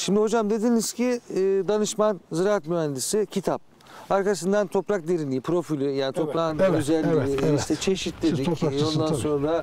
Şimdi hocam dediniz ki danışman ziraat mühendisi kitap. Arkasından toprak derinliği, profili, yani toprağın özelliği, işte çeşit dedik. Ondan sonra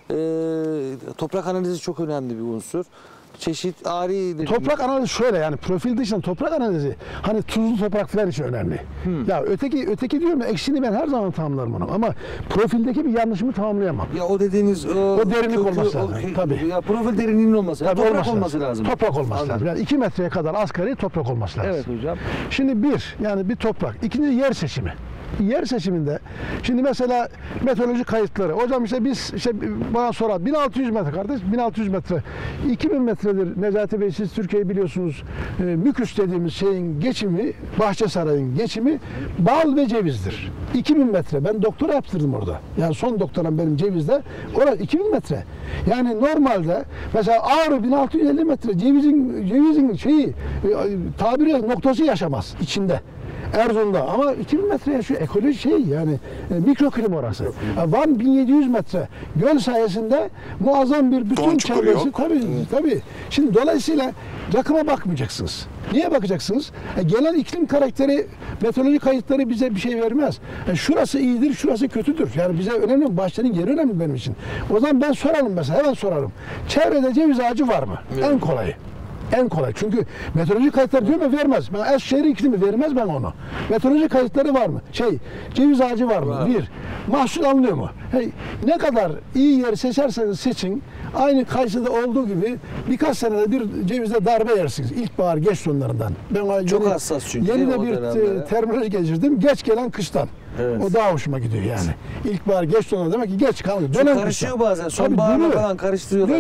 toprak analizi çok önemli bir unsur. Çeşit ari... Toprak analizi şöyle, yani profil dışında toprak analizi hani tuzlu toprak falan için önemli. Ya öteki diyorum ya, eksiğini ben her zaman tamamlarım onu, ama profildeki bir yanlışımı tamamlayamam. Ya o dediğiniz o derinlik olması lazım. Tabii. Ya profil derinliğinin olması lazım. Toprak olması lazım. Toprak olması lazım. Yani 2 metreye kadar asgari toprak olması lazım. Evet hocam. Şimdi bir toprak. İkinci yer seçimi. Yer seçiminde şimdi mesela meteoroloji kayıtları. Hocam işte biz bana sorar 1600 metre kardeş, 1600 metre. 2000 metredir Necati Bey, siz Türkiye'yi biliyorsunuz. Müküs dediğimiz şeyin geçimi, Bahçesaray'ın geçimi bal ve cevizdir. 2000 metre. Ben doktora yaptırdım orada. Yani son doktoram benim cevizde. Orada 2000 metre. Yani normalde mesela Ağrı 1650 metre, cevizin şeyi tabiri noktası yaşamaz içinde. Erzurum'da ama 2000 metre yaşıyor. Ekoloji şey yani mikroklim orası. Van 1700 metre. Göl sayesinde muazzam bir bütün çevresi. Tabii. Şimdi dolayısıyla rakıma bakmayacaksınız. Niye bakacaksınız? Gelen iklim karakteri, meteoroloji kayıtları bize bir şey vermez. Şurası iyidir, şurası kötüdür. Yani bize önemli, bahçenin yeri önemli benim için. O zaman ben sorarım mesela, hemen sorarım. Çevrede ceviz ağacı var mı? Evet. En kolayı. En kolay. Çünkü meteoroloji kayıtları diyor mu? Vermez. Ben Eskişehir iklimi vermez ben onu. Meteoroloji kayıtları var mı? Ceviz ağacı var mı? Var. Bir. Mahsul alınıyor mu? Ne kadar iyi yer seçerseniz seçin, aynı Kayseri'de olduğu gibi birkaç senede bir cevizde darbe yersiniz. İlkbahar, geç sonlarından. Ben çok hassas çünkü. Yeni de bir terminoloji geçirdim. Geç gelen kıştan. Evet. O daha hoşuma gidiyor yani. İlkbahar, geç sonlar demek ki geç kalıyor. Karışıyor bazen. Sonbaharda falan karıştırıyorlar.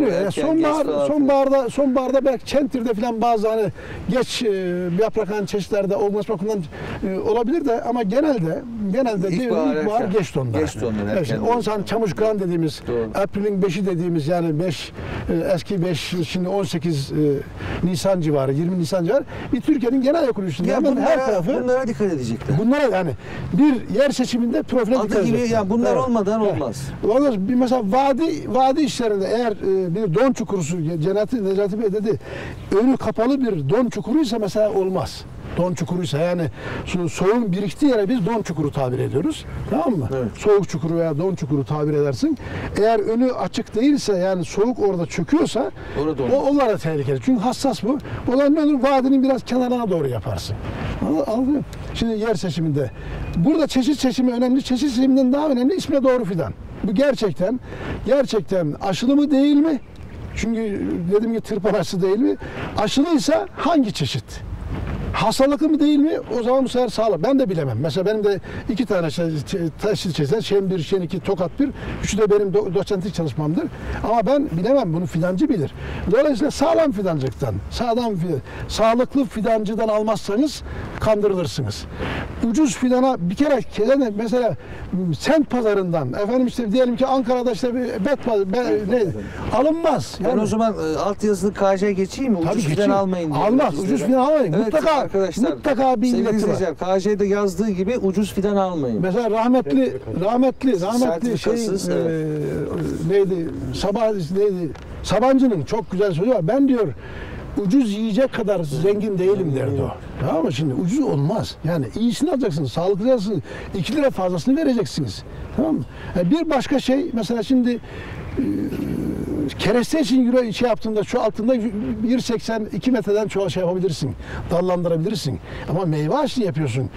Yani sonbaharda belki Çentir'de falan bazı hani geç yaprakan çeşitlerde olması bakımından olabilir de, ama genelde ilkbahar geç sonlar. Geç sonlar. Evet, 10 saniye Çamuşkıran dediğimiz, April'in 5'i dediğimiz, yani 5 eski 5 şimdi 18 Nisan civarı, 20 Nisan civarı bir Türkiye'nin genel ekolojisinde hemen her tarafı bunlara dikkat edecekler. Bunlara yani bir yer seçiminde profile dikkat edecekler. Yani bunlar olmadan olmaz. Mesela vadi işlerinde eğer bir don çukurusu, Necati Bey dedi, önü kapalı bir don çukuruysa mesela olmaz. Don çukuruysa, yani soğuğun biriktiği yere biz don çukuru tabir ediyoruz. Tamam mı? Evet. Soğuk çukuru veya don çukuru tabir edersin. Eğer önü açık değilse, yani soğuk orada çöküyorsa onlar da tehlikeli. Çünkü hassas bu. O zaman ne olur? Vadinin biraz kenarına doğru yaparsın. Anladın mı? Şimdi yer seçiminde. Burada çeşit seçimi önemli. Çeşit seçiminden daha önemli isme doğru fidan. Bu gerçekten aşılı mı değil mi? Çünkü dedim ki tırpan aşısı değil mi? Aşılıysa hangi çeşit? Hastalıklı mı değil mi? O zaman bu sefer sağlık. Ben de bilemem. Mesela benim de 2 tane teşhis çeşitler. Şen 1, Şen 2, Tokat 1. Üçü de benim doçentlik çalışmamdır. Ama ben bilemem. Bunu fidancı bilir. Dolayısıyla sağlam fidancılıktan, sağlıklı fidancıdan almazsanız kandırılırsınız. Ucuz fidana bir kere mesela sent pazarından, efendim işte diyelim ki Ankara'da işte bir alınmaz. Yani o zaman altyazılı KJ geçeyim mi? Ucuz fidan almayın. Almaz. Ucuz fidan almayın. Evet, mutlaka bir illeti var. KJ'de yazdığı gibi ucuz fidan almayın. Mesela rahmetli Sabancı'nın çok güzel sözü var. Ben diyor ucuz yiyecek kadar zengin değilim derdi o. Tamam mı? Şimdi ucuz olmaz. Yani iyisini alacaksınız, sağlıklı alacaksınız. 2 lira fazlasını vereceksiniz. Tamam mı? Bir başka şey, mesela şimdi kereste için euro yaptığında şu altında 1,82 metreden çoğu şey yapabilirsin. Dallandırabilirsin. Ama meyve ağaçlı yapıyorsun.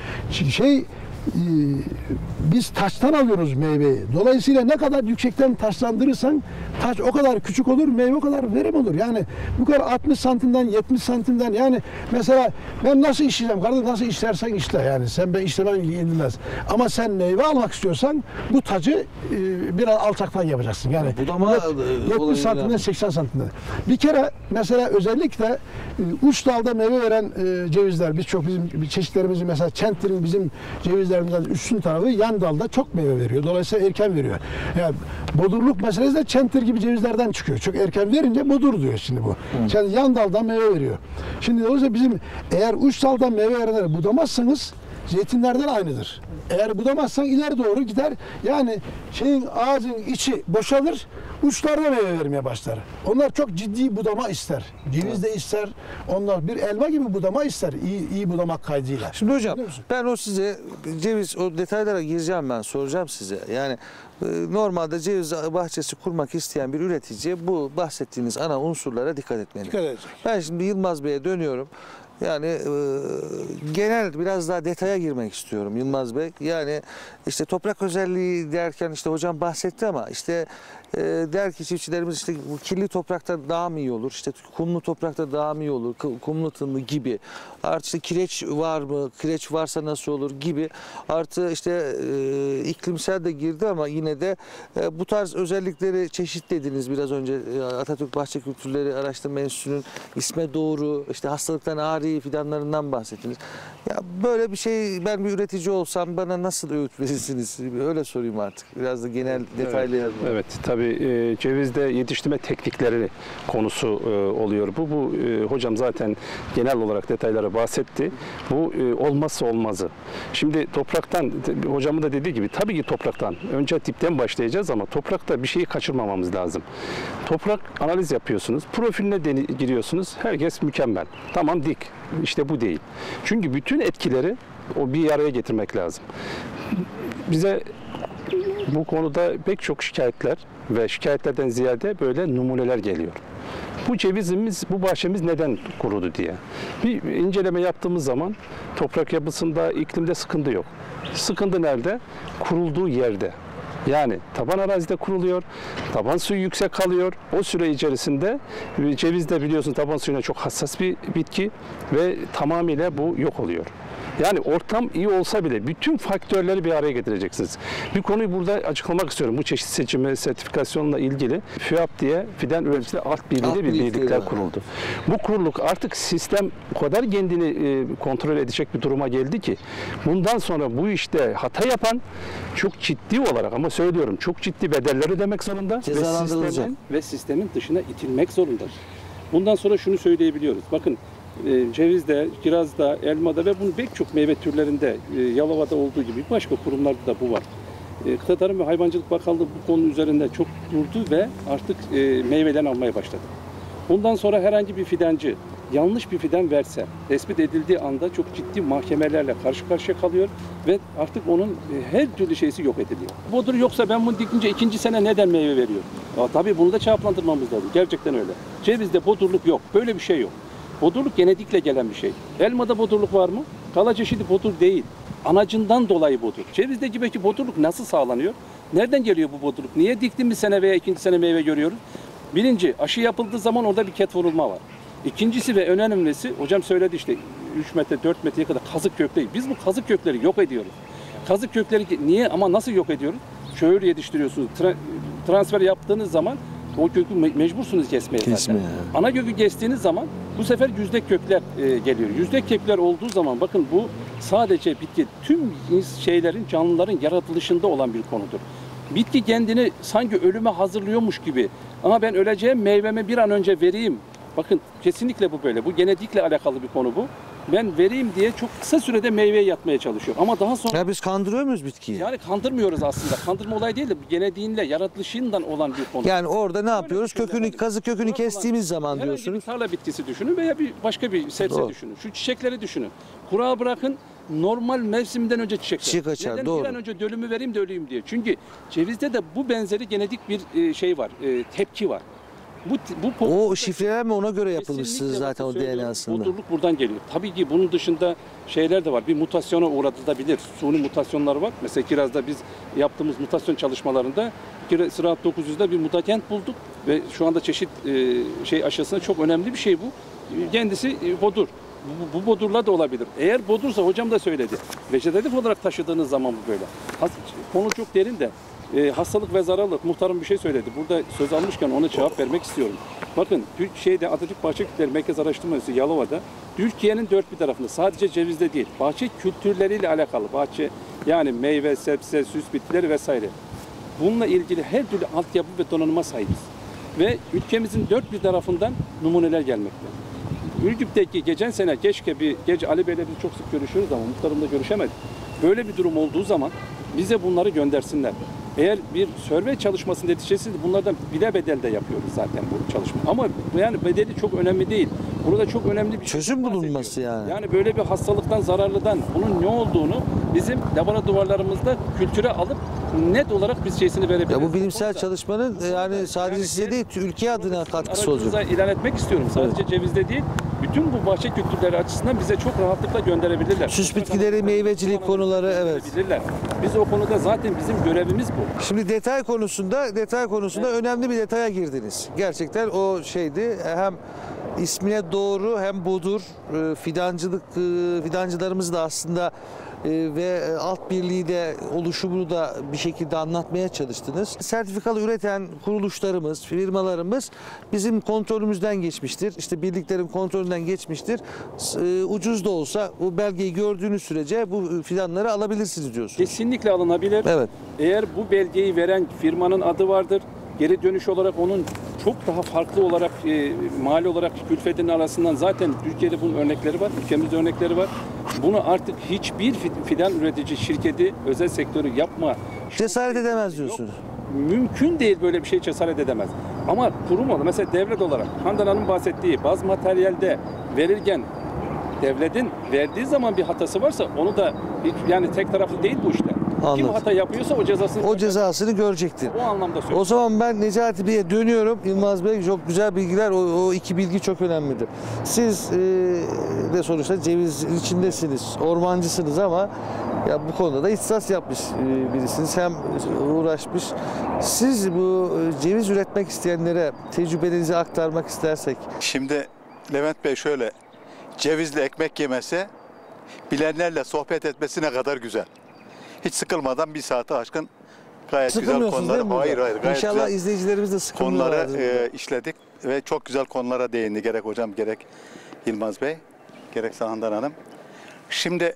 Biz taştan alıyoruz meyveyi. Dolayısıyla ne kadar yüksekten taşlandırırsan taş o kadar küçük olur, meyve o kadar verim olur. Yani bu kadar 60 santimden 70 santimden, yani mesela ben nasıl işleyeceğim? Kardeşim nasıl işlersen işle yani. Ben işlemem ilgilenmez. Ama sen meyve almak istiyorsan bu tacı biraz alçaktan yapacaksın. Yani budama 70 santimden 80 santimden. Bir kere mesela özellikle uç dalda meyve veren cevizler, bizim çeşitlerimizin mesela Çentir'in bizim cevizlerimizden üstün tarafı yan dalda çok meyve veriyor. Dolayısıyla erken veriyor. Yani bodurluk meselesi de Çentir gibi cevizlerden çıkıyor. Çok erken verince bodur diyor şimdi bu. Yani yan daldan meyve veriyor. Şimdi dolayısıyla bizim eğer uç daldan meyve verenleri budamazsanız Zeytinlerden aynıdır. Eğer budamazsan ileri doğru gider. Yani ağacın içi boşalır, uçlarda meyve vermeye başlar. Onlar çok ciddi budama ister. Ceviz de ister. Onlar bir elma gibi budama ister. İyi budamak kaydıyla. Şimdi hocam ben ceviz o detaylara gireceğim, ben soracağım size. Yani normalde ceviz bahçesi kurmak isteyen bir üreticiye bu bahsettiğiniz ana unsurlara dikkat etmeli. Dikkat edecek. Ben şimdi Yılmaz Bey'e dönüyorum. Yani genel biraz daha detaya girmek istiyorum Yılmaz Bey. Yani işte toprak özelliği derken işte hocam bahsetti ama işte der ki çiftçilerimiz işte bu kirli toprakta daha mı iyi olur? İşte kumlu toprakta daha mı iyi olur? Kumlu tınlı gibi. Artı işte kireç var mı? Kireç varsa nasıl olur gibi. Artı işte iklimsel de girdi ama yine de bu tarz özellikleri çeşitlediniz biraz önce. Atatürk Bahçe Kültürleri Araştırma Enstitüsü'nün isme doğru işte hastalıktan ağrı fidanlarından bahsettiniz. Ya böyle bir şey ben bir üretici olsam bana nasıl öğüt verirsiniz? Öyle sorayım artık. Biraz da genel detaylı yazma. Evet, tabii cevizde yetiştirme teknikleri konusu oluyor. Bu hocam zaten genel olarak detaylara bahsetti. Bu olmazsa olmazı. Şimdi topraktan, hocamın da dediği gibi tabii ki topraktan. Önce dipten başlayacağız ama toprakta bir şeyi kaçırmamamız lazım. Toprak analiz yapıyorsunuz. Profiline giriyorsunuz. Herkes mükemmel. Tamam dik. İşte bu değil. Çünkü bütün etkileri o bir araya getirmek lazım. Bize bu konuda pek çok şikayetler ve şikayetlerden ziyade böyle numuneler geliyor. Bu cevizimiz, bu bahçemiz neden kurudu diye. Bir inceleme yaptığımız zaman toprak yapısında, iklimde sıkıntı yok. Sıkıntı nerede? Kurulduğu yerde. Yani taban arazide kuruluyor, taban suyu yüksek kalıyor. O süre içerisinde ceviz de biliyorsun taban suyuna çok hassas bir bitki ve tamamıyla bu yok oluyor. Yani ortam iyi olsa bile bütün faktörleri bir araya getireceksiniz. Bir konuyu burada açıklamak istiyorum. Bu çeşit seçimi, sertifikasyonla ilgili FÜAP diye Fidan Üreticiler Alt Birliği bir birlikler kuruldu. Bu kuruluk artık sistem o kadar kendini kontrol edecek bir duruma geldi ki bundan sonra bu işte hata yapan çok ciddi olarak ama söylüyorum çok ciddi bedeller ödemek zorunda ve sistemin dışına itilmek zorunda. Bundan sonra şunu söyleyebiliyoruz. Bakın cevizde, kirazda, elmada ve bunun pek çok meyve türlerinde Yalova'da olduğu gibi başka kurumlarda da bu var. Kıta Tarım ve Hayvancılık Bakanlığı bu konu üzerinde çok durdu ve artık meyvelerini almaya başladı. Bundan sonra herhangi bir fidancı yanlış bir fidan verse, tespit edildiği anda çok ciddi mahkemelerle karşı karşıya kalıyor ve artık onun her türlü şeysi yok ediliyor. Bodur yoksa ben bunu dikince ikinci sene neden meyve veriyor? Tabii bunu da cevaplandırmamız lazım. Gerçekten öyle. Cevizde bodurluk yok. Böyle bir şey yok. Bodurluk genetikle gelen bir şey. Elmada bodurluk var mı? Kala çeşidi bodur değil. Anacından dolayı bodur. Cevizdeki belki bodurluk nasıl sağlanıyor? Nereden geliyor bu bodurluk? Niye diktiğimiz sene veya ikinci sene meyve görüyoruz? Birinci, aşı yapıldığı zaman orada bir ket vurulma var. İkincisi ve en önemlisi, hocam söyledi işte 3 metre 4 metreye kadar kazık kökleri. Biz bu kazık kökleri yok ediyoruz. Kazık kökleri niye ama nasıl yok ediyoruz? Şöyle yetiştiriyorsunuz. Transfer yaptığınız zaman o kökü mecbursunuz kesmeye zaten. Ana kökü kestiğiniz zaman bu sefer yüzdek kökler geliyor. Yüzdek kökler olduğu zaman bakın bu sadece bitki tüm şeylerin, canlıların yaratılışında olan bir konudur. Bitki kendini sanki ölüme hazırlıyormuş gibi. Ama ben öleceğim meyvemi bir an önce vereyim. Bakın kesinlikle bu böyle. Bu genetikle alakalı bir konu bu. Ben vereyim diye çok kısa sürede meyveye yatmaya çalışıyor. Ama daha sonra... Ya biz kandırıyor muyuz bitkiyi? Yani kandırmıyoruz aslında. Kandırma olayı değil de genetiğinle, yaratılışından olan bir konu. Yani orada ne yapıyoruz? Kazık kökünü kestiğimiz zaman diyorsunuz. Herhangi bir tarla bitkisi düşünün veya başka bir sebze düşünün. Şu çiçekleri düşünün. Kurağa bırakın, normal mevsiminden önce çiçek açar. Neden? Doğru. Bir an önce dölümü vereyim de öleyim diye. Çünkü cevizde de bu benzeri genetik bir şey var, tepki var. O şifreler mi ona göre yapılmışsınız zaten o DNA'sında? Bodurluk buradan geliyor. Tabii ki bunun dışında şeyler de var. Bir mutasyona uğratılabilir. Suni mutasyonları var. Mesela kirazda biz yaptığımız mutasyon çalışmalarında Sıraat 900'de bir mutakent bulduk ve şu anda çeşit aşısında çok önemli bir şey bu. Kendisi bodur. Bu bodurla da olabilir. Eğer bodursa hocam da söyledi. Vejetatif olarak taşıdığınız zaman bu böyle. Konu çok derin de. Hastalık ve zararlık muhtarım bir şey söyledi. Burada söz almışken ona cevap vermek istiyorum. Bakın Atatürk Bahçe Kültürleri Merkez Araştırması Yalova'da Türkiye'nin dört bir tarafında sadece cevizde değil bahçe kültürleriyle alakalı bahçe yani meyve, sebze, süs bitkileri vesaire. Bununla ilgili her türlü altyapı ve donanıma sahibiz. Ve ülkemizin dört bir tarafından numuneler gelmekte. Ürgüp'teki geçen sene gece Ali Bey'le biz çok sık görüşüyoruz ama muhtarımla görüşemedik. Böyle bir durum olduğu zaman bize bunları göndersinler. Eğer bir survey çalışmasının neticesi bunlardan bile bedel de yapıyoruz zaten bu çalışma. Ama yani bedeli çok önemli değil. Burada çok önemli bir çözüm bulunması yani. Yani böyle bir hastalıktan, zararlıdan bunun ne olduğunu bizim laboratuvarlarımızda kültüre alıp net olarak biz şeysini verebiliriz. Ya bu bilimsel çalışmanın yani sadece size değil, ülke adına katkısı olacak. Aracınıza ilan etmek istiyorum. Sadece cevizde değil, bütün bu bahçe kültürleri açısından bize çok rahatlıkla gönderebilirler. Süs bitkileri, meyvecilik konuları, evet. Biz o konuda zaten bizim görevimiz bu. Şimdi detay konusunda önemli bir detaya girdiniz. Gerçekten o şeydi. Hem ismine doğru hem budur. Fidancılarımız da aslında ve alt birliği de oluşumunu da bir şekilde anlatmaya çalıştınız. Sertifikalı üreten kuruluşlarımız, firmalarımız bizim kontrolümüzden geçmiştir. İşte birliklerin kontrolünden geçmiştir. Ucuz da olsa o belgeyi gördüğünüz sürece bu fidanları alabilirsiniz diyorsunuz. Kesinlikle alınabilir. Evet. Eğer bu belgeyi veren firmanın adı vardır, geri dönüş olarak onun çok daha farklı olarak mali olarak külfetin arasından zaten Türkiye'de bunun örnekleri var, ülkemizde örnekleri var. Bunu artık hiçbir fidan üretici şirketi, özel sektörü yapma. Cesaret edemez diyorsunuz. Mümkün değil, böyle bir şey cesaret edemez. Ama kurum olarak, mesela devlet olarak Handan Hanım bahsettiği bazı materyalde verirken devletin verdiği zaman bir hatası varsa onu da yani tek taraflı değil bu işler. Anladım. Kim hata yapıyorsa o cezasını görecektir. O anlamda söylüyorum. O zaman ben Necati Bey'e dönüyorum. Yılmaz Bey çok güzel bilgiler. O iki bilgi çok önemlidir. Siz de sonuçta ceviz içindesiniz, ormancısınız ama ya bu konuda da ihtisas yapmış birisiniz. Hem uğraşmış. Siz bu ceviz üretmek isteyenlere tecrübelerinizi aktarmak istersek. Şimdi Levent Bey şöyle, cevizle ekmek yemesi, bilenlerle sohbet etmesi ne kadar güzel. Hiç sıkılmadan bir saate aşkın gayet güzel konuları, gayet İnşallah güzel izleyicilerimiz de sıkılmıyorlar. konuları işledik ve çok güzel konulara değindi. Gerek hocam, gerek Yılmaz Bey, gerek Handan Hanım. Şimdi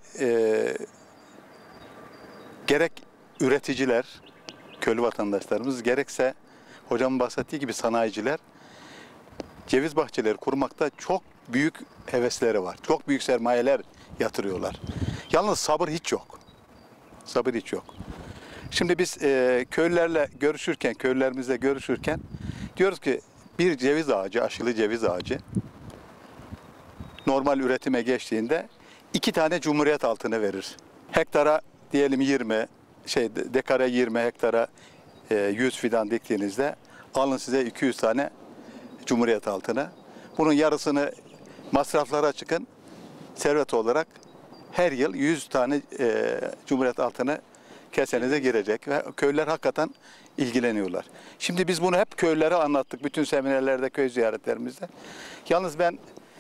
gerek üreticiler, köylü vatandaşlarımız, gerekse hocamın bahsettiği gibi sanayiciler, ceviz bahçeleri kurmakta çok büyük hevesleri var. Çok büyük sermayeler yatırıyorlar. Yalnız sabır hiç yok. Sabır hiç yok. Şimdi biz köylülerimizle görüşürken diyoruz ki bir ceviz ağacı, aşılı ceviz ağacı normal üretime geçtiğinde 2 tane cumhuriyet altını verir. Hektara diyelim 20, dekara 20, hektara 100 fidan diktiğinizde alın size 200 tane cumhuriyet altını. Bunun yarısını masraflara çıkın, servet olarak her yıl 100 tane cumhuriyet altını kesenize girecek ve köylüler hakikaten ilgileniyorlar. Şimdi biz bunu hep köylülere anlattık, bütün seminerlerde, köy ziyaretlerimizde. Yalnız ben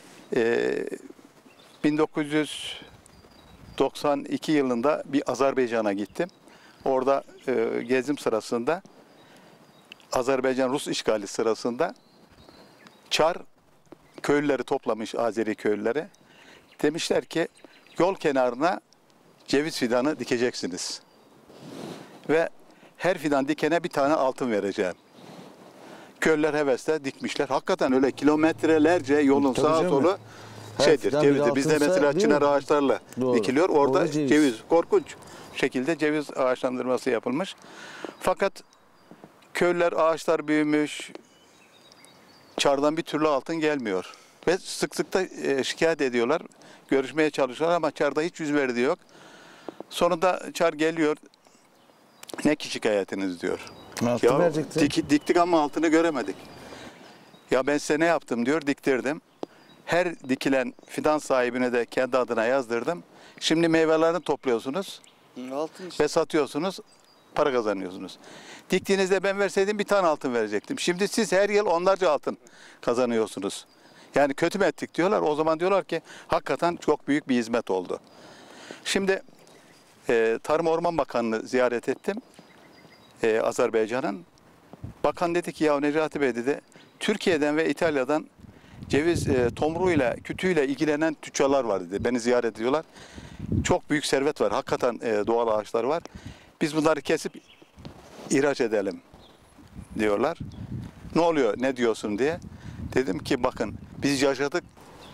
1992 yılında bir Azerbaycan'a gittim. Orada gezim sırasında, Azerbaycan-Rus işgali sırasında Çar köylüleri toplamış, Azeri köylüleri. Demişler ki yol kenarına ceviz fidanı dikeceksiniz. Ve her fidan dikene bir tane altın vereceğim. Köylüler hevesle dikmişler. Hakikaten öyle kilometrelerce yolun sağa solu cevizdir. Bizde mesela çınar ağaçlarla dikiliyor. Orada ceviz. Korkunç şekilde ceviz ağaçlandırması yapılmış. Fakat köylüler, ağaçlar büyümüş. Çardan bir türlü altın gelmiyor. Ve sık sık da şikayet ediyorlar. Görüşmeye çalışıyorlar ama Çar'da hiç yüz verdiği yok. Sonunda Çar geliyor. Ne ki şikayetiniz diyor. Ya, diktik ama altını göremedik. Ya ben size ne yaptım diyor, diktirdim. Her dikilen fidan sahibine de kendi adına yazdırdım. Şimdi meyvelerini topluyorsunuz ve satıyorsunuz, para kazanıyorsunuz. Diktiğinizde ben verseydim bir tane altın verecektim. Şimdi siz her yıl onlarca altın kazanıyorsunuz. Yani kötü mü ettik diyorlar. O zaman diyorlar ki hakikaten çok büyük bir hizmet oldu. Şimdi Tarım Orman Bakanı'nı ziyaret ettim. Azerbaycan'ın. Bakan dedi ki ya Necati Bey dedi, Türkiye'den ve İtalya'dan ceviz tomruğuyla, kütüğüyle ilgilenen tüccarlar var dedi. Beni ziyaret ediyorlar. Çok büyük servet var. Hakikaten doğal ağaçlar var. Biz bunları kesip ihraç edelim diyorlar. Ne oluyor, ne diyorsun diye. Dedim ki bakın biz yaşadık,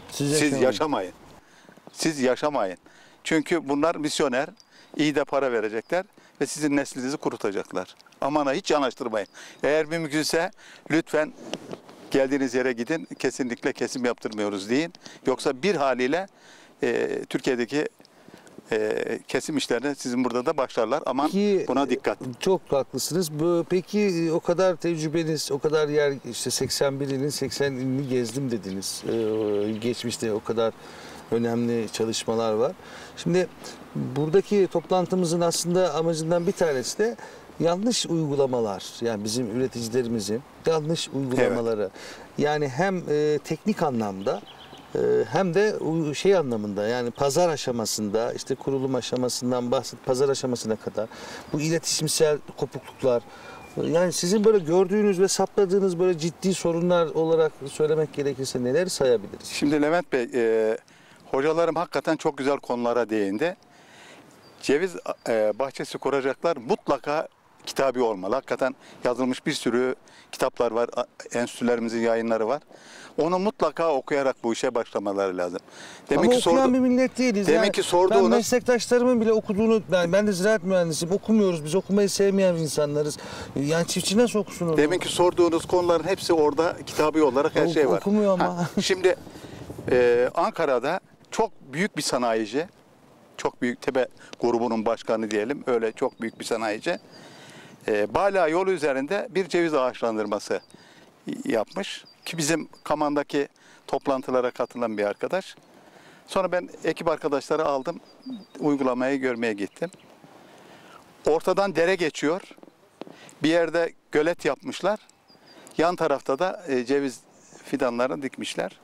Siz yaşamayın. Siz yaşamayın. Çünkü bunlar misyoner, iyi de para verecekler ve sizin neslinizi kurutacaklar. Aman ha, hiç yanaştırmayın. Eğer mümkünse lütfen geldiğiniz yere gidin, kesinlikle kesim yaptırmıyoruz deyin. Yoksa bir haliyle Türkiye'deki kesim işlerine sizin burada da başlarlar. Aman buna dikkat. Çok haklısınız. Peki o kadar tecrübeniz, o kadar yer, işte 81 ilin 80 ilini gezdim dediniz. Geçmişte o kadar önemli çalışmalar var. Şimdi buradaki toplantımızın aslında amacından bir tanesi de yanlış uygulamalar. Yani bizim üreticilerimizin yanlış uygulamaları. Evet. Yani hem teknik anlamda hem de şey anlamında, yani pazar aşamasında, işte kurulum aşamasından pazar aşamasına kadar bu iletişimsel kopukluklar, yani sizin böyle gördüğünüz ve saptadığınız böyle ciddi sorunlar olarak söylemek gerekirse neler sayabiliriz? Şimdi Levent Bey, hocalarım hakikaten çok güzel konulara değindi. Ceviz bahçesi kuracaklar, mutlaka kitabi olmalı. Hakikaten yazılmış bir sürü kitaplar var, enstitülerimizin yayınları var. Onu mutlaka okuyarak bu işe başlamaları lazım. Demek ama okuyan bir millet değiliz. Demek yani ki sorduğunuz... Ben meslektaşlarımın bile okuduğunu, ben de ziraat mühendisiyim, okumuyoruz. Biz okumayı sevmeyen insanlarız. Yani çiftçi nasıl okusun onu? Demek ki sorduğunuz konuların hepsi orada kitabi olarak her şey var. Okumuyor ama. Şimdi Ankara'da çok büyük bir sanayici, çok büyük Tebe grubunun başkanı diyelim, öyle çok büyük bir sanayici. Bala yolu üzerinde bir ceviz ağaçlandırması yapmış. Ki bizim Kaman'daki toplantılara katılan bir arkadaş. Sonra ben ekip arkadaşları aldım, uygulamayı görmeye gittim. Ortadan dere geçiyor. Bir yerde gölet yapmışlar. Yan tarafta da ceviz fidanlarını dikmişler.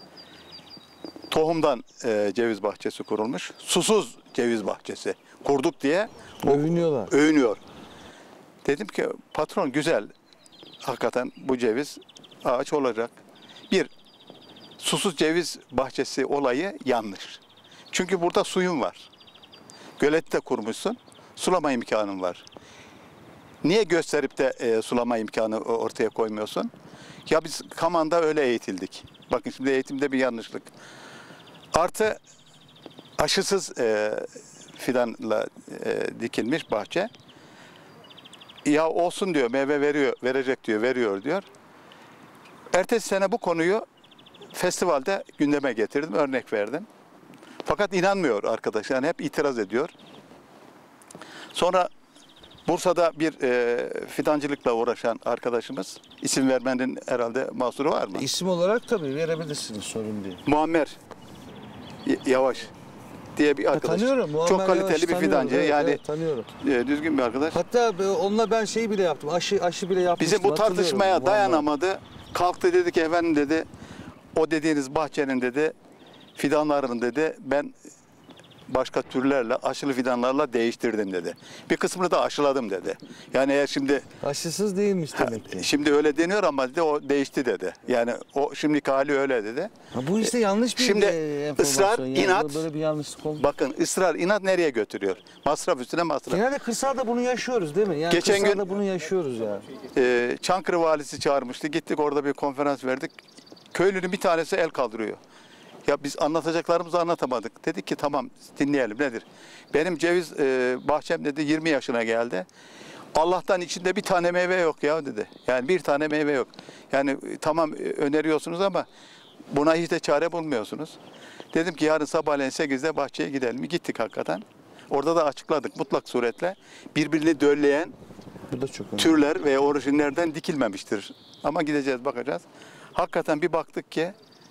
Tohumdan ceviz bahçesi kurulmuş. Susuz ceviz bahçesi kurduk diye övünüyor. Dedim ki patron, güzel. Hakikaten bu ceviz ağaç olacak. Bir, susuz ceviz bahçesi olayı yanlış. Çünkü burada suyun var. Gölette kurmuşsun. Sulama imkanın var. Niye gösterip de sulama imkanı ortaya koymuyorsun? Ya biz Kaman'da öyle eğitildik. Bakın şimdi eğitimde bir yanlışlık. Artı aşısız fidanla dikilmiş bahçe. Ya olsun diyor, meyve verecek diyor, veriyor. Ertesi sene bu konuyu festivalde gündeme getirdim, örnek verdim. Fakat inanmıyor arkadaş, yani hep itiraz ediyor. Sonra Bursa'da bir fidancılıkla uğraşan arkadaşımız, isim vermenin herhalde mahsuru var mı? İsim olarak tabii verebilirsiniz, sorun değil. Muammer Yavaş diye bir arkadaş. Tanıyorum. Çok kaliteli bir fidancı. Evet, yani evet, tanıyorum. Düzgün bir arkadaş. Hatta onunla ben şeyi bile yaptım. Aşı bile yapmıştım. Bizim bu tartışmaya dayanamadı. Kalktı, dedi ki efendim dedi, o dediğiniz bahçenin dedi fidanlarını dedi ben başka türlerle, aşılı fidanlarla değiştirdim dedi. Bir kısmını da aşıladım dedi. Yani eğer şimdi aşısız değilmiş demek ki. Şimdi öyle deniyor ama dedi o değişti dedi. Yani o şimdiki hali öyle dedi. Bu işte yanlış bir şimdi ısrar, yani inat. Böyle bir yanlışlık oldu. Bakın ısrar, inat nereye götürüyor? Masraf üstüne masraf. Genelde kırsalda bunu yaşıyoruz değil mi? Yani geçen kırsalda gün bunu yaşıyoruz ya. Çankırı valisi çağırmıştı. Gittik orada bir konferans verdik. Köylünün bir tanesi el kaldırıyor. Ya biz anlatacaklarımızı anlatamadık. Dedik ki tamam dinleyelim, nedir? Benim ceviz bahçem dedi 20 yaşına geldi. Allah'tan içinde bir tane meyve yok ya dedi. Yani bir tane meyve yok. Yani tamam öneriyorsunuz ama buna hiç de çare bulmuyorsunuz. Dedim ki yarın sabahleyin 8'de bahçeye gidelim. Gittik hakikaten. Orada da açıkladık mutlak suretle. Birbirini dölleyen türler ve orijinlerden dikilmemiştir. Ama gideceğiz, bakacağız. Hakikaten bir baktık ki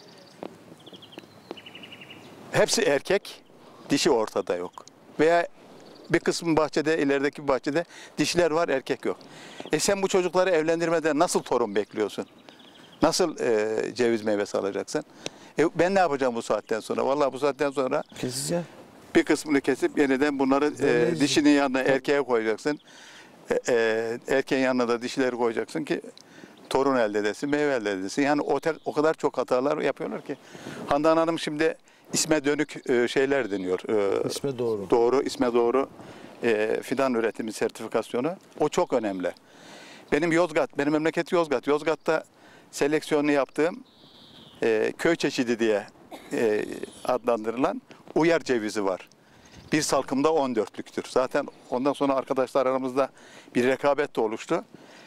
hepsi erkek, dişi ortada yok. Veya bir kısmı bahçede, ilerideki bahçede dişiler var, erkek yok. Sen bu çocukları evlendirmeden nasıl torun bekliyorsun? Nasıl ceviz meyvesi alacaksın? Ben ne yapacağım bu saatten sonra? Vallahi bu saatten sonra keseceğim. Bir kısmını kesip yeniden bunları dişinin yanına erkeğe koyacaksın. Erkeğin yanına da dişileri koyacaksın ki torun elde edesin, meyve elde edesin. Yani o kadar çok hatalar yapıyorlar ki. Handan Hanım şimdi isme dönük şeyler deniyor. İsme doğru. Doğru, isme doğru fidan üretimi sertifikasyonu. O çok önemli. Benim memleket Yozgat. Yozgat'ta seleksiyonunu yaptığım köy çeşidi diye adlandırılan uyar cevizi var. Bir salkımda 14'lüktür. Zaten ondan sonra arkadaşlar aramızda bir rekabet de oluştu.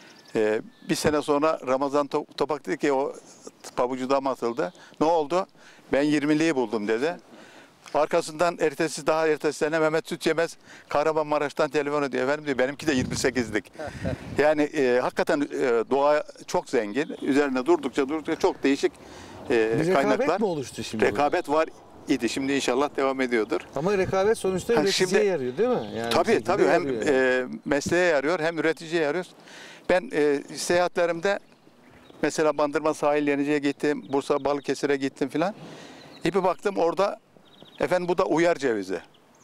Bir sene sonra Ramazan Topak dedi ki o pabucu dam atıldı. Ne oldu? Ben 20'liği buldum dedi. Arkasından ertesi sene Mehmet Sütyemez Kahramanmaraş'tan telefon ediyor. Efendim diyor, benimki de 28'lik. Yani hakikaten doğa çok zengin. Üzerine durdukça çok değişik bir kaynaklar. rekabet mi oluştu şimdi? Rekabet var idi. Şimdi inşallah devam ediyordur. Ama rekabet sonuçta üreticiye yarıyor değil mi? Yani tabii hem yani. Mesleğe yarıyor hem üreticiye yarıyor. Ben seyahatlerimde mesela Bandırma Sahil Yenici'ye gittim, Bursa Balıkesir'e gittim filan. Bir baktım orada efendim bu da uyar cevizi.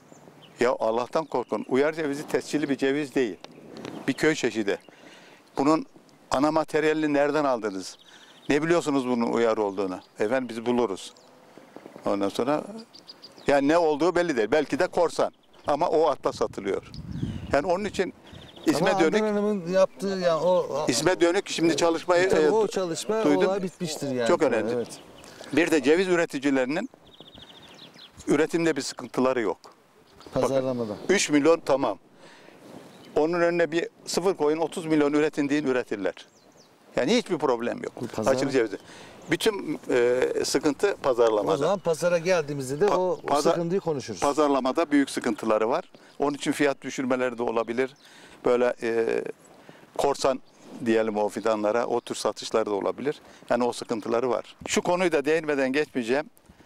Ya Allah'tan korkun. Uyar cevizi tescilli bir ceviz değil. Bir köy çeşidi. Bunun ana materyalini nereden aldınız? Ne biliyorsunuz bunun uyar olduğunu? Efendim biz buluruz. Ondan sonra yani ne olduğu belli değil. Belki de korsan. Ama o atla satılıyor. Yani onun için İsme dönük. Hanım'ın yaptığı yani o İsme dönük şimdi çalışmayı o çalışma duydum. olay bitmiştir yani. Çok önemli. Evet. Bir de ceviz üreticilerinin üretimde bir sıkıntıları yok. Pazarlamada. 3 milyon tamam. Onun önüne bir sıfır koyun 30 milyon üretildiğini üretirler. Yani hiçbir problem yok. Açık cevizi. Bütün sıkıntı pazarlamada. O zaman pazara geldiğimizde de o sıkıntıyı konuşuruz. Pazarlamada büyük sıkıntıları var. Onun için fiyat düşürmeleri de olabilir. Böyle korsan diyelim o fidanlara, o tür satışlar da olabilir. Yani o sıkıntıları var. Şu konuyu da değinmeden geçmeyeceğim.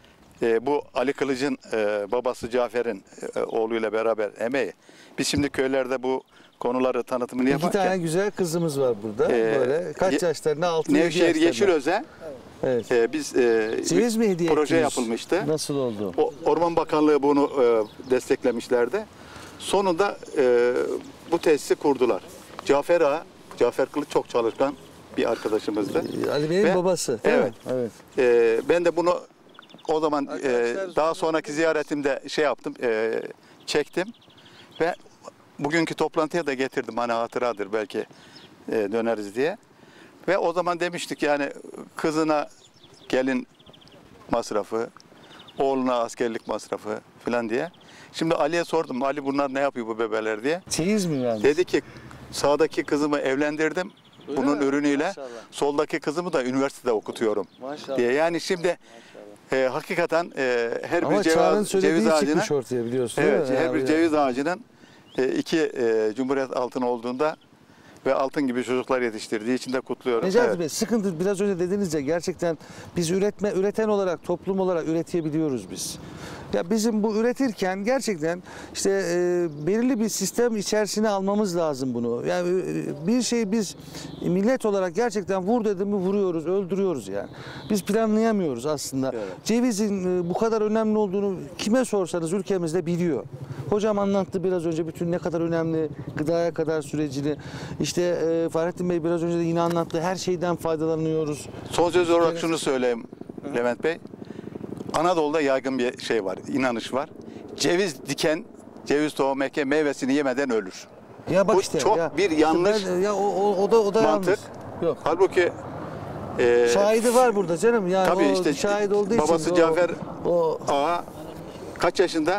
Bu Ali Kılıç'ın babası Cafer'in oğluyla beraber emeği. Biz şimdi köylerde bu konuları tanıtımını yaparken... 2 tane güzel kızımız var burada. Böyle kaç yaşlarında? 6-7 Nevşehir yaşlarında. Yeşilöz'e evet. biz ceviz mi hediye proje ettiniz? yapılmıştı. Nasıl oldu? Orman Bakanlığı bunu desteklemişlerdi. Sonunda bu tesisi kurdular. Cafer Kılıç çok çalışkan bir arkadaşımızdı. Ali Bey'in babası değil evet. mi? Evet. Ben de bunu o zaman daha sonraki ziyaretimde yaptım, çektim ve bugünkü toplantıya da getirdim. Hani hatıradır belki döneriz diye. Ve o zaman demiştik yani kızına gelin masrafı, oğluna askerlik masrafı falan diye. Şimdi Ali'ye sordum. Ali bunlar ne yapıyor bu bebeler diye. Çeyiz mi yani? Dedi ki sağdaki kızımı evlendirdim. Öyle bunun mi? ürünüyle. Maşallah. Soldaki kızımı da üniversitede okutuyorum Maşallah. diye. Yani şimdi hakikaten her ama bir ceviz ağacına çıkmış ortaya biliyorsun. evet, değil mi? her bir ceviz ağacının 2 Cumhuriyet altın olduğunda ve altın gibi çocuklar yetiştirdiği için de kutluyorum. Necati evet. Bey, sıkıntı biraz önce dediniz ya, gerçekten biz üreten olarak, toplum olarak üretebiliyoruz biz. Ya bizim bu üretirken gerçekten işte belirli bir sistem içerisine almamız lazım bunu. Yani bir şey biz millet olarak gerçekten vur dedim mi vuruyoruz, öldürüyoruz yani. Biz planlayamıyoruz aslında. Evet. Cevizin bu kadar önemli olduğunu kime sorsanız ülkemizde biliyor. Hocam anlattı biraz önce bütün ne kadar önemli gıdaya kadar sürecini. İşte Fahrettin Bey biraz önce de yine anlattı. Her şeyden faydalanıyoruz. Son söz olarak şunu söyleyeyim Levent Bey. Anadolu'da yaygın bir şey var, inanış var. Ceviz diken, ceviz tohum eken meyvesini yemeden ölür. Ya bak bu işte, çok ya, bir yanlış o da mantık. yanlış. Yok. Halbuki şahidi var burada canım. Yani tabii o işte şahit olduğu için babası Cafer o Ağa kaç yaşında?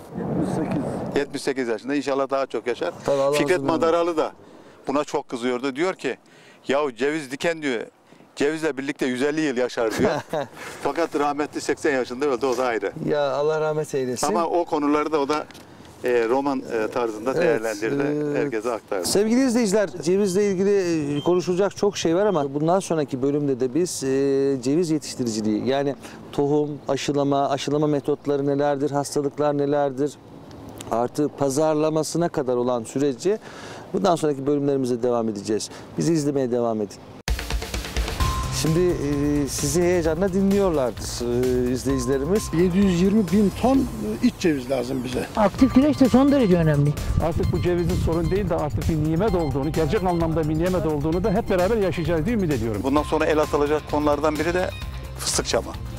78 yaşında. İnşallah daha çok yaşar. Fikret Madaralı da buna çok kızıyordu. Diyor ki yahu ceviz diken diyor. Cevizle birlikte 150 yıl yaşar diyor. Fakat rahmetli 80 yaşında öldü, o da ayrı. Ya Allah rahmet eylesin. Ama o konuları da o da roman tarzında değerlendirdi, herkese aktardı. Sevgili izleyiciler, cevizle ilgili konuşulacak çok şey var ama bundan sonraki bölümde de biz ceviz yetiştiriciliği, yani tohum, aşılama metotları nelerdir, hastalıklar nelerdir, artı pazarlamasına kadar olan süreci bundan sonraki bölümlerimize devam edeceğiz. Bizi izlemeye devam edin. Şimdi sizi heyecanla dinliyorlardır izleyicilerimiz. 720 bin ton iç ceviz lazım bize. Aktif güneş de son derece önemli. Artık bu cevizin sorun değil de artık bir nimet olduğunu, gerçek anlamda bir nimet olduğunu da hep beraber yaşayacağız diye ümit ediyorum. Bundan sonra el atılacak konulardan biri de fıstık çamı.